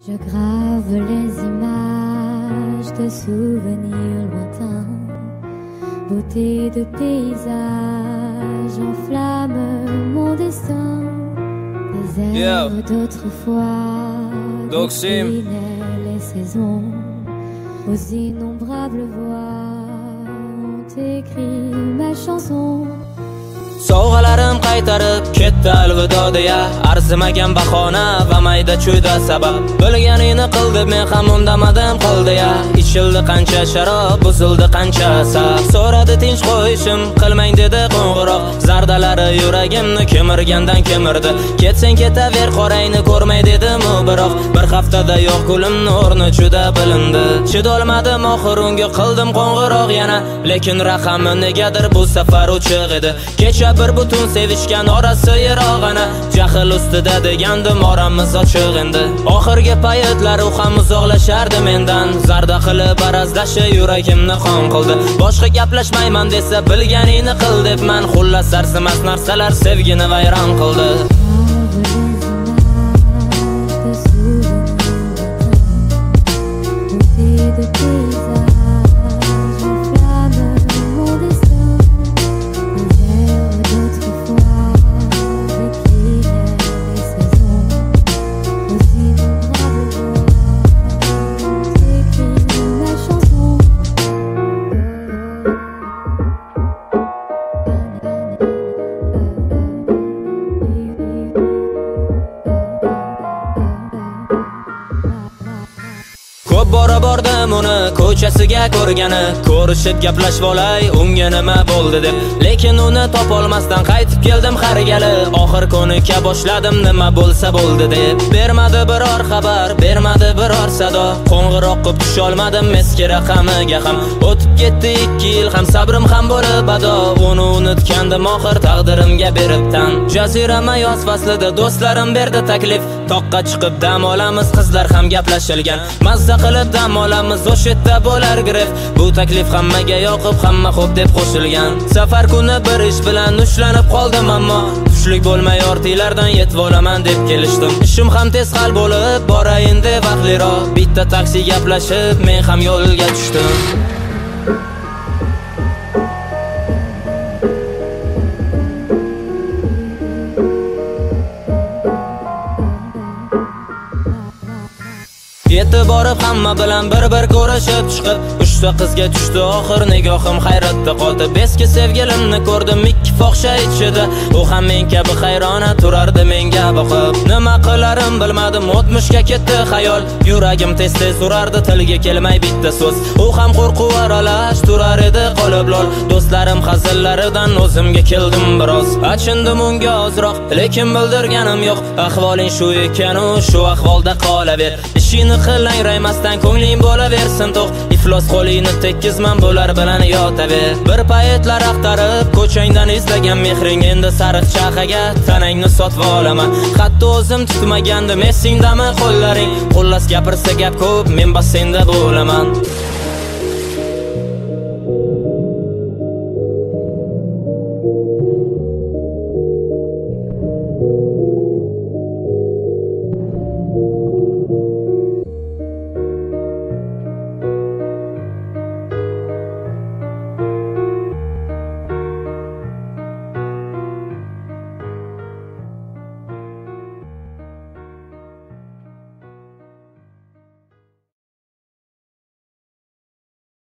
Je grave les images de souvenirs lointains, beauté de paysage enflamme mon destin. Les airs d'autrefois déclinaient les saisons, aux innombrables voix ont écrit ma chanson. Sovg'alarim qaytarib ketdi alvido deya, arzimagan bahona va mayda chuyda sabab. Bilganingni qil deb men ham undamadim qil deya, ichildi qancha sharob, buzildi qancha asab. So'radi tinch qo'yishim, qilmang dedi qo'ng'iroq. Zardalari yuragimni kemirgandan kemirdi. Ketsang ketaver, qorangni ko'rmay dedim u biroq. Bir haftada yo'q kulimni o'rni juda bilindi. Chidolmadim oxir unga qildim qo'ng'iroq yana, lekin raqami negadir bu safar o'chiq edi. Kecha bir butun sevishgan orasi yirog'ana, jahl ustida degandim oramiz ochiq endi. Oxirgi paytlar u ham uzoqlashardi mendan, zarda qilib arazlashi yuragimni qon qildi. Boshqa gaplashmayman desa bilganingni qil debman, xullas arzimas narsalar sevgini vayron qildi. Ko'p bora bordim uni ko'chasiga ko'rgani, ko'rishib gaplashib olay unga nima bo'ldi deb, lekin uni topolmasdan qaytib keldim har gali. Oxir ko'nika boshladim nima bo'lsa bo'ldi deb. Bermadi biror xabar, bermadi biror sado, qo'ng'iroq qilib tusha olmadim eski raqamiga ham. O'tib ketdi 2 yil, ham sabrim ham bo'lib ado. Uni unutgandim oxir taqdirimga beribdan. Jazirama yoz faslida do'stlarim berdi taklif, toqqa chiqib dam olamiz, qizlar ham gaplashilgan. Mazza qilib dam olamiz, o'sha yerda bo'lar gref. Bu taklif hammaga yoqib, hamma xo'p deb qo'shilgan. Safar kuni bir ish bilan ushlanib qoldim, ammo tushlik bo'lmay ortilardan yetib olaman deb kelishdim. Ishim ham tez hal bo'lib, borayin deb vaqtliroq bitta taksi gaplashib, men ham yo'lga tushdim. Yetib borib hamma bilan bir ko'rishib chiqib, 3 ta qizga tushdi oxir nigohim hayratda qoldi. Eski sevgilimni ko'rdim ikki fohisha ichida, u ham men kabi hayrona turardi menga boqib. Nima qilarim bilmadim, o'tmishga ketdi xayol, yuragim tez urardi tilga kelmay bitta so'z. U ham qo'rquv aralash turar edi qolib lol, do'stlarim hazillaridan o'zimga keldim biroz. Achindim unga ozroq, lekin bildirganim yo'q, ahvoling shu ekan u shu ahvolda qolaver. Ishini qillang raymasdan ko'ngling bo'laversin to'q, iflos qo'lingni tekkizman bular bilan yotaver. Bir paytlar axtarib ko'changdan izlagan mehring, endi sariq chaqaga tanangni sotib olaman. Hatto o'zim tutmagandim, esingdami qo'llaring, xullas gapirsa gap ko'p, men bassenda bo'laman.